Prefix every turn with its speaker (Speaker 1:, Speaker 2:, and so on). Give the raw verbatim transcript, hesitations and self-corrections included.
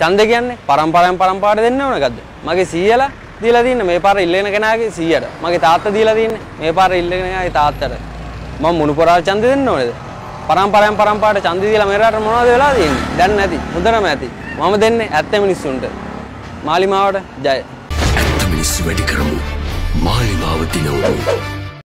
Speaker 1: ඡන්දේ කියන්නේ පරම්පරාවෙන් පරම්පරාවට දෙන්න ඕන එකක්ද? මගේ සීයලා දීලා තින්නේ මේ පාර ඉල්ලගෙන කෙනාගේ සීයට. මගේ තාත්තා දීලා තින්නේ මේ පාර ඉල්ලගෙන කෙනාගේ තාත්තට. මම මුණුපොරාල් ඡන්දේ දෙන්න ඕනේද? පරම්පරාවෙන් පරම්පරාවට ඡන්දේ දීලා මේ රටට මොනවද වෙලා තියෙන්නේ? දැන් නැති. මුදරම ඇති. මම දෙන්නේ ඇත්ත මිනිස්සුන්ට. මාලිමාවට ජය.
Speaker 2: ඇත්ත මිනිස්සු වැඩි කරමු. මාලිමාව දිනවමු.